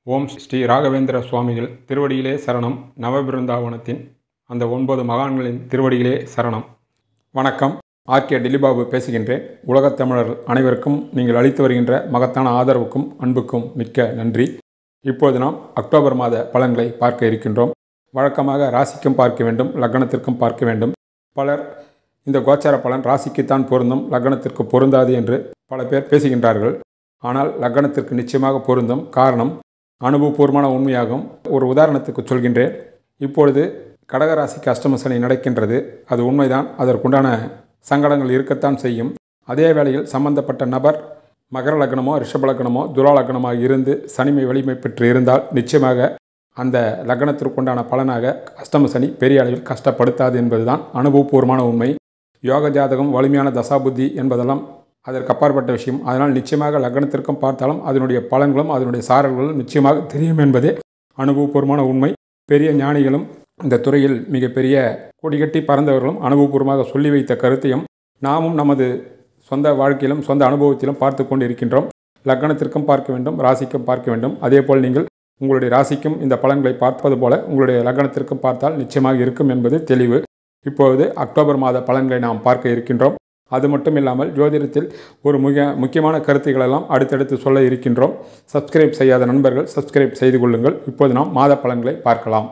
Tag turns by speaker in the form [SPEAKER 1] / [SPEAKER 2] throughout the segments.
[SPEAKER 1] ஓம் ஸ்ரீ ராகவேந்திர சுவாமிகள் திருவடியிலே சரணம். நவபிருந்தாவனத்தின் அந்த 9 மகான்களின் திருவடியிலே சரணம். வணக்கம். ஆர்கே டில்லிபாபு பேசுகின்றேன். உலகத் தமிழர்கள் அனைவருக்கும் நீங்கள் அளித்து வருகின்ற மகத்தான ஆதரவுக்கும் அன்புக்கும் மிக்க நன்றி. இப்போது நாம் அக்டோபர் மாத பலன்களை பார்க்க இருக்கின்றோம். வழக்கமாக ராசிக்கும் பார்க்க வேண்டும், லக்னத்திற்கும் பார்க்க வேண்டும். பலர் இந்த கோச்சார பலன் ராசிக்குத்தான் பொருந்தும், லக்னத்திற்கு பொருந்தாது என்று பல பேர் பேசுகின்றார்கள். ஆனால் லக்னத்திற்கு நிச்சயமாக பொருந்தும். காரணம் அனுபவபூர்வமான உண்மையாகும். ஒரு உதாரணத்துக்கு சொல்கின்றேன். இப்பொழுது கடகராசிக்கு அஷ்டம சனி நடக்கின்றது. அது உண்மைதான். அதற்குண்டான சங்கடங்கள் இருக்கத்தான் செய்யும். அதே வேளையில் சம்பந்தப்பட்ட நபர் மகர லக்னமோ ரிஷப லக்னமோ துலா லக்னமாக இருந்து சனிமை வலிமை பெற்று இருந்தால் நிச்சயமாக அந்த லக்னத்திற்குண்டான பலனாக அஷ்டம சனி பெரிய அளவில் கஷ்டப்படுத்தாது என்பதுதான் அனுபவபூர்வமான உண்மை. யோக ஜாதகம், வலிமையான தசாபுத்தி என்பதெல்லாம் அதற்கு அப்பாற்பட்ட விஷயம். அதனால் நிச்சயமாக லக்னத்திற்கும் பார்த்தாலும் அதனுடைய பலன்களும் அதனுடைய சாரல்களும் நிச்சயமாக தெரியும் என்பதே அனுபவபூர்வமான உண்மை. பெரிய ஞானிகளும் இந்த துறையில் மிகப்பெரிய கொடிகட்டி பறந்தவர்களும் அனுபவபூர்வமாக சொல்லி வைத்த கருத்தையும் நாமும் நமது சொந்த வாழ்க்கையிலும் சொந்த அனுபவத்திலும் பார்த்து கொண்டு இருக்கின்றோம். லக்னத்திற்கும் பார்க்க வேண்டும், ராசிக்கும் பார்க்க வேண்டும். அதேபோல் நீங்கள் உங்களுடைய ராசிக்கும் இந்த பலன்களை பார்ப்பது போல உங்களுடைய லக்னத்திற்கும் பார்த்தால் நிச்சயமாக இருக்கும் என்பது தெளிவு. இப்பொழுது அக்டோபர் மாத பலன்களை நாம் பார்க்க இருக்கின்றோம். அது மட்டும் இல்லாமல் ஜோதிடத்தில் ஒரு முக்கியமான கருத்துக்களெல்லாம் அடுத்தடுத்து சொல்ல இருக்கின்றோம். சப்ஸ்கிரைப் செய்யாத நண்பர்கள் சப்ஸ்கிரைப் செய்து கொள்ளுங்கள். இப்போது நாம் மாத பலன்களை பார்க்கலாம்.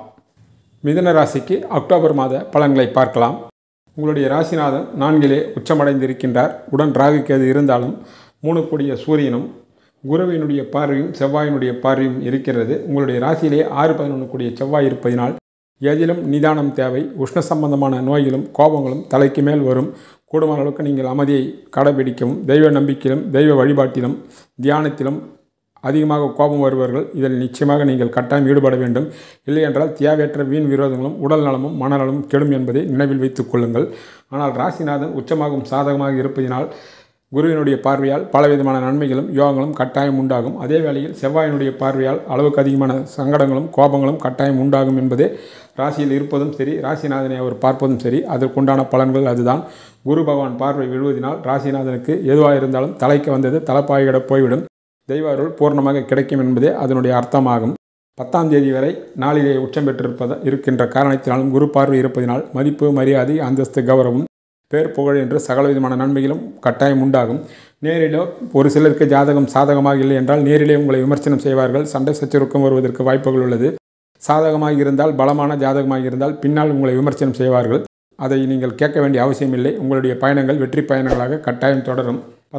[SPEAKER 1] மிதுன ராசிக்கு அக்டோபர் மாத பலன்களை பார்க்கலாம். உங்களுடைய ராசிநாதன் 4லே உச்சமடைந்திருக்கின்றார். உடன் ராகு கேது இருந்தாலும் 3 கூடிய சூரியனும் குருவினுடைய பார்வையும் செவ்வாயினுடைய பார்வையும் இருக்கிறது. உங்களுடைய ராசியிலே 6-11 கூடிய செவ்வாய் இருப்பதினால் எதிலும் நிதானம் தேவை. உஷ்ண சம்பந்தமான நோய்களும் கோபங்களும் தலைக்கு மேல் வரும். கூடுமான அளவுக்கு நீங்கள் அமைதியை கடைபிடிக்கவும், தெய்வ நம்பிக்கையிலும் தெய்வ வழிபாட்டிலும் தியானத்திலும் அதிகமாக கோபம் வருபவர்கள் இதில் நிச்சயமாக நீங்கள் கட்டாயம் ஈடுபட வேண்டும். இல்லை என்றால் தேவையற்ற வீண் விரோதங்களும் உடல் நலமும் மனநலமும் கெடும் என்பதை நினைவில் வைத்துக் கொள்ளுங்கள். ஆனால் ராசிநாதன் உச்சமாகவும் சாதகமாக இருப்பதினால் குருவினுடைய பார்வையால் பலவிதமான நன்மைகளும் யோகங்களும் கட்டாயம் உண்டாகும். அதே வேளையில் செவ்வாயினுடைய பார்வையால் அளவுக்கு அதிகமான சங்கடங்களும் கோபங்களும் கட்டாயம் உண்டாகும் என்பதே ராசியில் இருப்பதும் சரி, ராசிநாதனை அவர் பார்ப்பதும் சரி, அதற்குண்டான பலன்கள் அதுதான். குரு பகவான் பார்வை விழுவதினால் ராசிநாதனுக்கு எதுவாக இருந்தாலும் தலைக்கு வந்தது தலைப்பாயிட போய்விடும். தெய்வ அருள் பூர்ணமாக கிடைக்கும் என்பதே அதனுடைய அர்த்தமாகும். 10ஆம் தேதி வரை நாளிலே உச்சம் இருக்கின்ற காரணத்தினாலும் குரு பார்வை இருப்பதினால் மதிப்பு, மரியாதை, அந்தஸ்து, கௌரவம், பேர், புகழ் என்று சகலவிதமான நன்மைகளும் கட்டாயம் உண்டாகும். நேரிலோ ஒரு சிலருக்கு ஜாதகம் சாதகமாக இல்லை என்றால் நேரிலே உங்களை விமர்சனம் செய்வார்கள். சண்டை சச்சரவுக்கும் வருவதற்கு வாய்ப்புகள் உள்ளது. சாதகமாக இருந்தால், பலமான ஜாதகமாக இருந்தால் பின்னால் உங்களை விமர்சனம் செய்வார்கள். அதை நீங்கள் கேட்க வேண்டிய அவசியம் இல்லை. உங்களுடைய பயணங்கள் வெற்றி பயணங்களாக கட்டாயம் தொடரும்.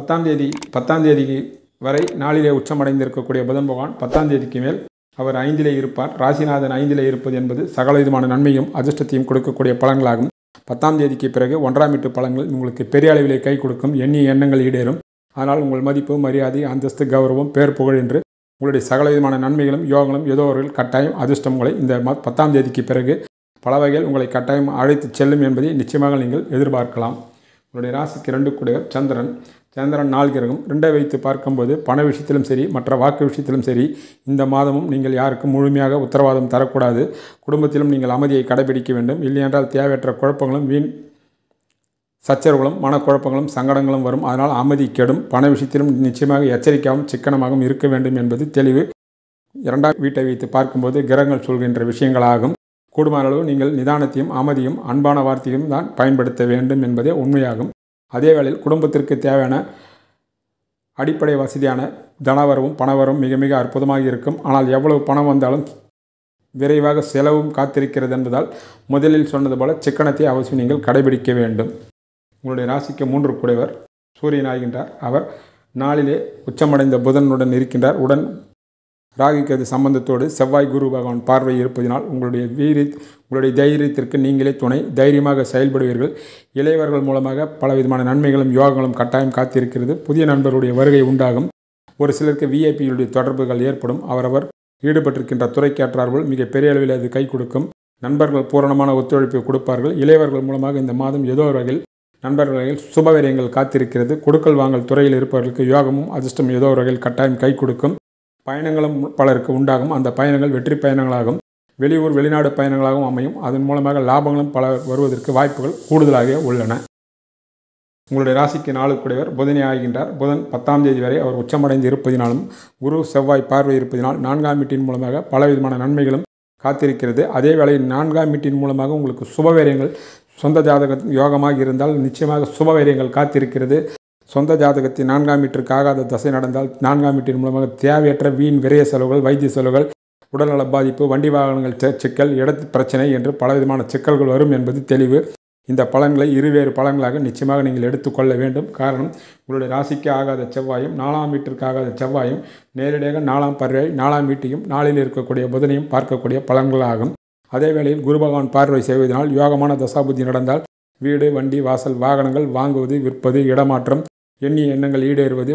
[SPEAKER 1] 10ஆம் தேதிக்கு வரை நாளிலே உச்சமடைந்திருக்கக்கூடிய புதன் பகவான் 10ஆம் தேதிக்கு மேல் அவர் 5லே இருப்பார். ராசிநாதன் 5லே இருப்பது என்பது சகலவிதமான நன்மையும் அதிர்ஷ்டத்தையும் கொடுக்கக்கூடிய பலன்களாகும். 10ஆம் தேதிக்கு பிறகு 1ஆம் வீட்டு பலன்கள் உங்களுக்கு பெரிய அளவிலே கை கொடுக்கும். எண்ணிய எண்ணங்கள் ஈடேறும். ஆனால் உங்கள் மதிப்பு, மரியாதை, அந்தஸ்து, கௌரவம், பேர், புகழ் என்று உங்களுடைய சகலவிதமான நன்மைகளும் யோகங்களும் ஏதோ ஒரு கட்டாயம் அதிர்ஷ்டம் உங்களை இந்த 10ஆம் தேதிக்கு பிறகு பல வகையில் உங்களை கட்டாயம் அழைத்து செல்லும் என்பதை நிச்சயமாக நீங்கள் எதிர்பார்க்கலாம். உங்களுடைய ராசிக்கு 2 கூடியவர் சந்திரன் 4 கிரகம். 2ஐ வைத்து பார்க்கும்போது பண விஷயத்திலும் சரி, மற்ற வாக்கு விஷயத்திலும் சரி, இந்த மாதமும் நீங்கள் யாருக்கும் முழுமையாக உத்தரவாதம் தரக்கூடாது. குடும்பத்திலும் நீங்கள் அமைதியை கடைபிடிக்க வேண்டும். இல்லையென்றால் தேவையற்ற குழப்பங்களும் வீண் சச்சரவுகளும் மனக்குழப்பங்களும் சங்கடங்களும் வரும். அதனால் அமைதி கெடும். பண விஷயத்திலும் நிச்சயமாக எச்சரிக்கையாகவும் சிக்கனமாகவும் இருக்க வேண்டும் என்பது தெளிவு. 2ஆம் வீட்டை வைத்து பார்க்கும்போது கிரகங்கள் சொல்கின்ற விஷயங்களாகும். கூடுமான அளவு நீங்கள் நிதானத்தையும் அமைதியும் அன்பான வார்த்தையும் தான் பயன்படுத்த வேண்டும் என்பதே உண்மையாகும். அதே வேளையில் குடும்பத்திற்கு தேவையான அடிப்படை வசதியான தனவரவும் பணவரவும் மிக மிக அற்புதமாக இருக்கும். ஆனால் எவ்வளவு பணம் வந்தாலும் விரைவாக செலவும் காத்திருக்கிறது என்பதால் முதலில் சொன்னது போல சிக்கனத்தை அவசியம் நீங்கள் கடைபிடிக்க வேண்டும். உங்களுடைய ராசிக்கு 3 கூடியவர் சூரியன் ஆகின்றார். அவர் 4லே உச்சமடைந்த புதனுடன் இருக்கின்றார். உடன் ராகு கேது சம்பந்தத்தோடு செவ்வாய் குரு பகவான் பார்வை இருப்பதினால் உங்களுடைய தைரியத்திற்கு நீங்களே துணை. தைரியமாக செயல்படுவீர்கள். இளையவர்கள் மூலமாக பலவிதமான நன்மைகளும் யோகங்களும் கட்டாயம் காத்திருக்கிறது. புதிய நண்பருடைய வருகை உண்டாகும். ஒரு சிலருக்கு விஐபியுடைய தொடர்புகள் ஏற்படும். அவரவர் ஈடுபட்டிருக்கின்ற துறைக்கேற்றார்கள் மிக பெரிய அளவில் அது கை கொடுக்கும். நண்பர்கள் பூரணமான ஒத்துழைப்பை கொடுப்பார்கள். இளையவர்கள் மூலமாக இந்த மாதம் ஏதோ ஒரு வகையில் நண்பர்கள் சுபவரியங்கள் காத்திருக்கிறது. கொடுக்கல் வாங்கல் துறையில் இருப்பவர்களுக்கு யோகமும் அதிர்ஷ்டம் ஏதோ ஒரு வகையில் கட்டாயம் கை கொடுக்கும். பயணங்களும் பலருக்கு உண்டாகும். அந்த பயணங்கள் வெற்றி பயணங்களாகும். வெளியூர் வெளிநாடு பயணங்களாகவும் அமையும். அதன் மூலமாக லாபங்களும் பல வருவதற்கு வாய்ப்புகள் கூடுதலாக உள்ளன. உங்களுடைய ராசிக்கு 4 கூடியவர் புதனே ஆகின்றார். புதன் 10ஆம் தேதி வரை அவர் உச்சமடைந்து இருப்பதினாலும் குரு செவ்வாய் பார்வை இருப்பதினால் 4ஆம் வீட்டின் மூலமாக பலவிதமான நன்மைகளும் காத்திருக்கிறது. அதே வேளையில் 4ஆம் வீட்டின் மூலமாக உங்களுக்கு சுபவேரியங்கள் சொந்த ஜாதக யோகமாக இருந்தால் நிச்சயமாக சுபவேரியங்கள் காத்திருக்கிறது. சொந்த ஜாதகத்தில் 4ஆம் வீட்டிற்கு ஆகாத தசை நடந்தால் 4ஆம் வீட்டின் மூலமாக தேவையற்ற வீண் விரைய செலவுகள், வைத்திய செலவுகள், உடல்நல பாதிப்பு, வண்டி வாகனங்கள் சிக்கல், இடத்து பிரச்சனை என்று பலவிதமான சிக்கல்கள் வரும் என்பது தெளிவு. இந்த பலன்களை இருவேறு பலன்களாக நிச்சயமாக நீங்கள் எடுத்துக்கொள்ள வேண்டும். காரணம், உங்களுடைய ராசிக்கு ஆகாத செவ்வாயும் 4ஆம் வீட்டிற்கு ஆகாத செவ்வாயும் நேரடியாக 4ஆம் பார்வை 4ஆம் வீட்டையும் 4இல் இருக்கக்கூடிய புதனையும் பார்க்கக்கூடிய பலன்களாகும். அதே வேளையில் குரு பகவான் பார்வை செய்வதனால் யோகமான தசாபுத்தி நடந்தால் வீடு, வண்டி, வாசல், வாகனங்கள் வாங்குவது, விற்பது, இடமாற்றம், எண்ணிய எண்ணங்கள் ஈடேறுவது,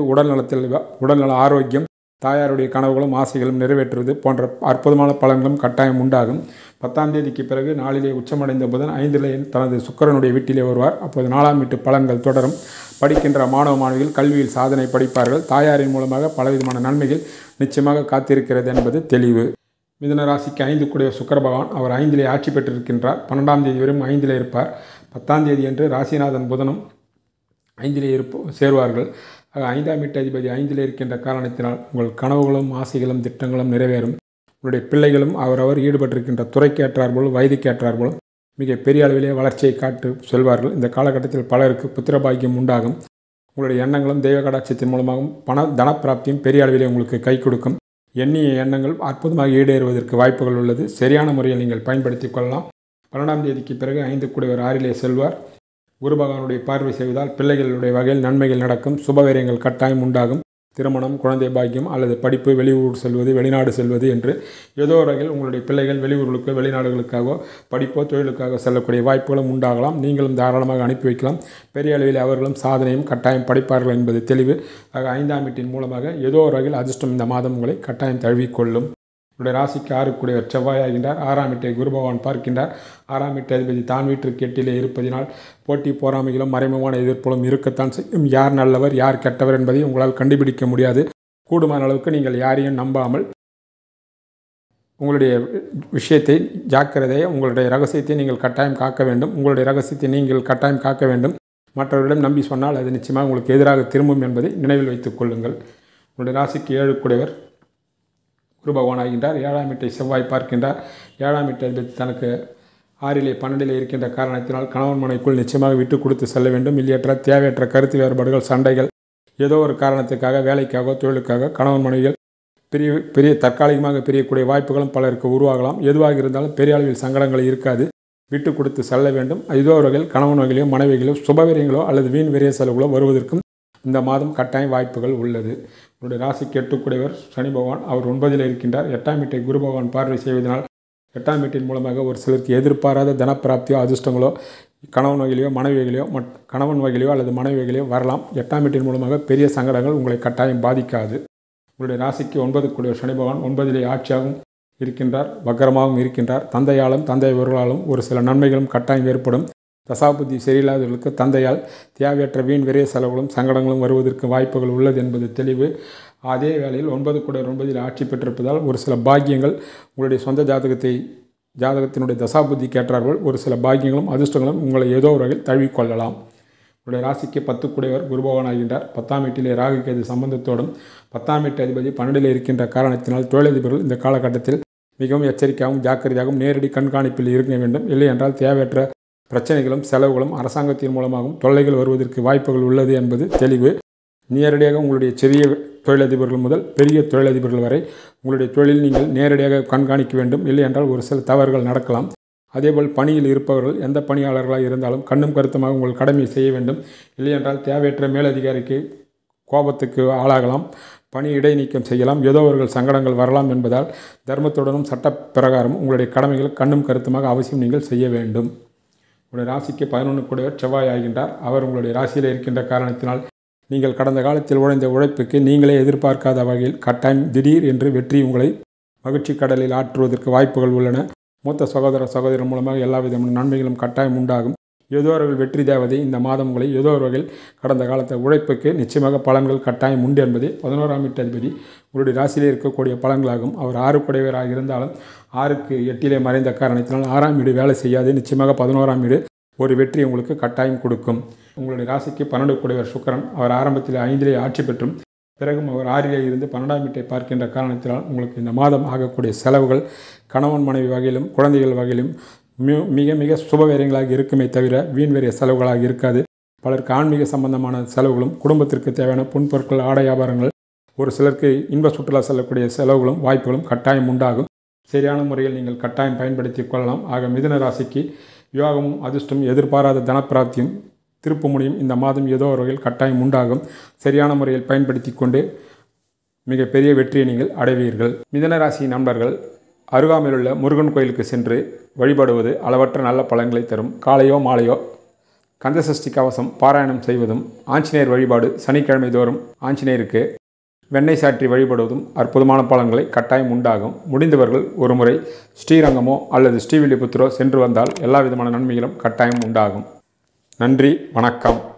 [SPEAKER 1] உடல்நல ஆரோக்கியம், தாயாருடைய கனவுகளும் ஆசைகளும் நிறைவேற்றுவது போன்ற அற்புதமான பலன்களும் கட்டாயம் உண்டாகும். 10ஆம் தேதிக்கு பிறகு 4இலே உச்சமடைந்த புதன் 5இலே தனது சுக்கிரனுடைய வீட்டிலே வருவார். அப்போது 4ஆம் வீட்டு பலன்கள் தொடரும். படிக்கின்ற மாணவ மாணவிகள் கல்வியில் சாதனை படிப்பார்கள். தாயாரின் மூலமாக பலவிதமான நன்மைகள் நிச்சயமாக காத்திருக்கிறது என்பது தெளிவு. மிதுன ராசிக்கு 5 கூடிய சுக்கிர பகவான் அவர் 5இலே ஆட்சி பெற்றிருக்கின்றார். 12ஆம் தேதி வரையும் 5இலே இருப்பார். 10ஆம் தேதி அன்று ராசிநாதன் புதனும் 5இலே சேருவார்கள். 5ஆம் வீட்டு அதிபதி 5இலே இருக்கின்ற காரணத்தினால் உங்கள் கனவுகளும் ஆசைகளும் திட்டங்களும் நிறைவேறும். உங்களுடைய பிள்ளைகளும் அவரவர் ஈடுபட்டிருக்கின்ற துறைக்கு ஏற்றார்கள், வயதுக்கு ஏற்றார்கள் மிக பெரிய அளவிலே வளர்ச்சியை காட்டு செல்வார்கள். இந்த காலகட்டத்தில் பலருக்கு புத்திரபாக்கியம் உண்டாகும். உங்களுடைய எண்ணங்களும் தெய்வ கடாட்சத்தின் மூலமாகவும் தனப்பிராப்தியும் பெரிய அளவிலே உங்களுக்கு கை கொடுக்கும். எண்ணிய எண்ணங்கள் அற்புதமாக ஈடேறுவதற்கு வாய்ப்புகள் உள்ளது. சரியான முறையில் நீங்கள் பயன்படுத்தி கொள்ளலாம். 12ஆம் தேதிக்கு பிறகு 5 கூடியவர் 6இலே செல்வார். குரு பகவானுடைய பார்வை செய்வதால் பிள்ளைகளுடைய வகையில் நன்மைகள் நடக்கும். சுபவேரியங்கள் கட்டாயம் உண்டாகும். திருமணம், குழந்தை பாக்கியம் அல்லது படிப்பு, வெளியூர் செல்வது, வெளிநாடு செல்வது என்று ஏதோ ஒரு வகையில் உங்களுடைய பிள்ளைகள் வெளியூர்களுக்கோ வெளிநாடுகளுக்காகவோ படிப்போ தொழிலுக்காக செல்லக்கூடிய வாய்ப்புகளும் உண்டாகலாம். நீங்களும் தாராளமாக அனுப்பி வைக்கலாம். பெரிய அளவில் அவர்களும் சாதனையும் கட்டாயம் படிப்பார்கள் என்பது தெளிவு. ஆக 5ஆம் வீட்டின் மூலமாக ஏதோ ஒரு வகையில் அதிர்ஷ்டம் இந்த மாதம் உங்களை கட்டாயம் தழுவிக்கொள்ளும். உங்களுடைய ராசிக்கு 6 கூடியவர் செவ்வாய் ஆகின்றார். 6ஆம் வீட்டை குரு பகவான் பார்க்கின்றார். 6ஆம் வீட்டு அதிபதி தான் வீட்டிற்கு 8இலே இருப்பதினால் போட்டி பொறாமைகளும் மறைமுகமான எதிர்ப்புகளும் இருக்கத்தான் செய்யும். யார் நல்லவர் யார் கெட்டவர் என்பதை உங்களால் கண்டுபிடிக்க முடியாது. கூடுமான அளவுக்கு நீங்கள் யாரையும் நம்பாமல் உங்களுடைய விஷயத்தை ஜாக்கிரதையை, உங்களுடைய ரகசியத்தை நீங்கள் கட்டாயம் காக்க வேண்டும். உங்களுடைய ரகசியத்தை நீங்கள் கட்டாயம் காக்க வேண்டும். மற்றவர்களிடம் நம்பி சொன்னால் அது நிச்சயமாக உங்களுக்கு எதிராக திரும்பும் என்பதை நினைவில் வைத்துக் கொள்ளுங்கள். உங்களுடைய ராசிக்கு 7 கூடியவர் குரு பகவான் ஆகின்றார். 7ஆம் வீட்டை செவ்வாய் பார்க்கின்றார். 7ஆம் வீட்டை அதிபதி தனக்கு 6இலே 12இலே இருக்கின்ற காரணத்தினால் கணவன் மனைக்குள் நிச்சயமாக விட்டு கொடுத்து செல்ல வேண்டும். இல்லையற்ற தேவையற்ற கருத்து வேறுபாடுகள், சண்டைகள், ஏதோ ஒரு காரணத்துக்காக வேலைக்காக தொழிலுக்காக கணவன் மனைவிகள் பெரிய தற்காலிகமாக பிரியக்கூடிய வாய்ப்புகளும் பலருக்கு உருவாகலாம். எதுவாக இருந்தாலும் பெரிய அளவில் சங்கடங்கள் இருக்காது. விட்டு கொடுத்து செல்ல வேண்டும். ஏதோ ஒரு வகையில் கணவன் வகையிலோ மனைவிகளோ சுபவீரியங்களோ அல்லது வீண் விரைய செலவுகளோ வருவதற்கும் இந்த மாதம் கட்டாய வாய்ப்புகள் உள்ளது. உங்களுடைய ராசிக்கு 8 கூடியவர் சனி பகவான் அவர் 9இல் இருக்கின்றார். 8ஆம் வீட்டை குரு பகவான் பார்வை செய்வதனால் 8ஆம் வீட்டின் மூலமாக ஒரு சிலருக்கு எதிர்பாராத தனப்பிராப்தியோ அதிர்ஷ்டங்களோ கணவன் வகையிலையோ கணவன் வகையிலையோ அல்லது மனைவி வகையிலையோ வரலாம். 8ஆம் வீட்டின் மூலமாக பெரிய சங்கடங்கள் உங்களை கட்டாயம் பாதிக்காது. உங்களுடைய ராசிக்கு 9 கூடியவர் சனி பகவான் 9இலே ஆட்சியாகவும் இருக்கின்றார், வக்கரமாகவும் இருக்கின்றார். தந்தையாலும் தந்தை அவர்களாலும் ஒரு சில நன்மைகளும் கட்டாயம் ஏற்படும். தசாபுத்தி சரியில்லாதவர்களுக்கு தந்தையால் தேவையற்ற வீண் விரைய செலவுகளும் சங்கடங்களும் வருவதற்கு வாய்ப்புகள் உள்ளது என்பது தெளிவு. அதே வேளையில் 9 கூடியவர் 9இல் ஆட்சி பெற்றிருப்பதால் ஒரு சில பாக்கியங்கள் உங்களுடைய சொந்த ஜாதகத்தினுடைய தசாபுத்திக்கு ஏற்றார்கள் ஒரு சில பாக்கியங்களும் அதிர்ஷ்டங்களும் உங்களை ஏதோ ஒரு வகையில் தழுவிக்கொள்ளலாம். உங்களுடைய ராசிக்கு 10 கூடியவர் குரு பகவான் ஆகின்றார். 10ஆம் வீட்டிலே ராகு கேது சம்பந்தத்தோடும் 10ஆம் வீட்டு அதிபதி 12இலே இருக்கின்ற காரணத்தினால் தொழிலதிபர்கள் இந்த காலகட்டத்தில் மிகவும் எச்சரிக்கையாகவும் ஜாக்கிரதையாகவும் நேரடி கண்காணிப்பில் இருக்க வேண்டும். இல்லை என்றால் தேவையற்ற பிரச்சனைகளும் செலவுகளும் அரசாங்கத்தின் மூலமாகவும் தொல்லைகள் வருவதற்கு வாய்ப்புகள் உள்ளது என்பது தெளிவு. நேரடியாக உங்களுடைய சிறிய தொழிலதிபர்கள் முதல் பெரிய தொழிலதிபர்கள் வரை உங்களுடைய தொழில் நீங்கள் நேரடியாக கண்காணிக்க வேண்டும். இல்லை என்றால் ஒரு சில தவறுகள் நடக்கலாம். அதேபோல் பணியில் இருப்பவர்கள் எந்த பணியாளர்களாக இருந்தாலும் கண்ணும் கருத்துமாக உங்கள் கடமையை செய்ய வேண்டும். இல்லை என்றால் தேவையற்ற மேலதிகாரிக்கு கோபத்துக்கு ஆளாகலாம், பணி இடைநீக்கம் செய்யலாம், ஏதோ அவர்கள் சங்கடங்கள் வரலாம் என்பதால் தர்மத்துடனும் சட்ட பிரகாரம் உங்களுடைய கடமைகள் கண்ணும் கருத்துமாக அவசியம் நீங்கள் செய்ய வேண்டும். உங்களுடைய ராசிக்கு 11 கூடியவர் செவ்வாய் ஆகின்றார். அவர் உங்களுடைய ராசியில் இருக்கின்ற காரணத்தினால் நீங்கள் கடந்த காலத்தில் உழைந்த உழைப்புக்கு நீங்களே எதிர்பார்க்காத வகையில் கட்டாயம் திடீர் என்று வெற்றி உங்களை மகிழ்ச்சி கடலில் ஆற்றுவதற்கு வாய்ப்புகள் உள்ளன. மூத்த சகோதரர் மூலமாக எல்லா விதமான நன்மைகளும் கட்டாயம் உண்டாகும். ஏதோ அவர்கள் வெற்றி தேவதை இந்த மாதம் உங்களை ஏதோ ஒரு வகையில் கடந்த காலத்தை உழைப்புக்கு நிச்சயமாக பலன்கள் கட்டாயம் உண்டு என்பதே 11ஆம் வீட்டு அதிபதி உங்களுடைய ராசியிலே இருக்கக்கூடிய பலன்களாகும். அவர் 6 கூடியவராக இருந்தாலும் 6க்கு 8இலே மறைந்த காரணத்தினால் 6ஆம் வீடு வேலை செய்யாது. நிச்சயமாக 11ஆம் வீடு ஒரு வெற்றி உங்களுக்கு கட்டாயம் கொடுக்கும். உங்களுடைய ராசிக்கு 12 கூடியவர் சுக்கிரன். அவர் ஆரம்பத்தில் 5லே ஆட்சி பெற்றும் பிறகும் அவர் 6லே இருந்து 12ஆம் வீட்டை பார்க்கின்ற காரணத்தினால் உங்களுக்கு இந்த மாதம் ஆகக்கூடிய செலவுகள் கணவன் மனைவி வகையிலும் குழந்தைகள் வகையிலும் மிக மிக சுபவேரியங்களாக இருக்குமே தவிர வீண்வெறிய செலவுகளாக இருக்காது. பலருக்கு ஆன்மீக சம்பந்தமான செலவுகளும் குடும்பத்திற்கு தேவையான பொன்பொருட்கள் ஆடை ஆபரணங்கள் ஒரு சிலருக்கு இன்ப சுற்றுலா செல்லக்கூடிய செலவுகளும் வாய்ப்புகளும் கட்டாயம் உண்டாகும். சரியான முறையில் நீங்கள் கட்டாயம் பயன்படுத்தி கொள்ளலாம். ஆக மிதுன ராசிக்கு யோகமும் அதிர்ஷ்டம் எதிர்பாராத தனப்பிராப்தியும் திருப்பு முடியும் இந்த மாதம் ஏதோ ஒரு வகையில் கட்டாயம் உண்டாகும். சரியான முறையில் பயன்படுத்தி கொண்டு மிகப்பெரிய வெற்றியை நீங்கள் அடைவீர்கள். மிதுன ராசி நண்பர்கள் அருகாமையிலுள்ள முருகன் கோயிலுக்கு சென்று வழிபடுவது அளவற்ற நல்ல பலன்களை தரும். காலையோ மாலையோ கந்தசஷ்டி கவசம் பாராயணம் செய்வதும் ஆஞ்சநேயர் வழிபாடு சனிக்கிழமை தோறும் ஆஞ்சநேயருக்கு வெண்ணெய் சாற்றி வழிபடுவதும் அற்புதமான பலன்களை கட்டாயம் உண்டாகும். முடிந்தவர்கள் ஒரு முறை ஸ்ரீரங்கமோ அல்லது ஸ்ரீவில்லிபுத்தூரோ சென்று வந்தால் எல்லா விதமான நன்மைகளும் கட்டாயம் உண்டாகும். நன்றி, வணக்கம்.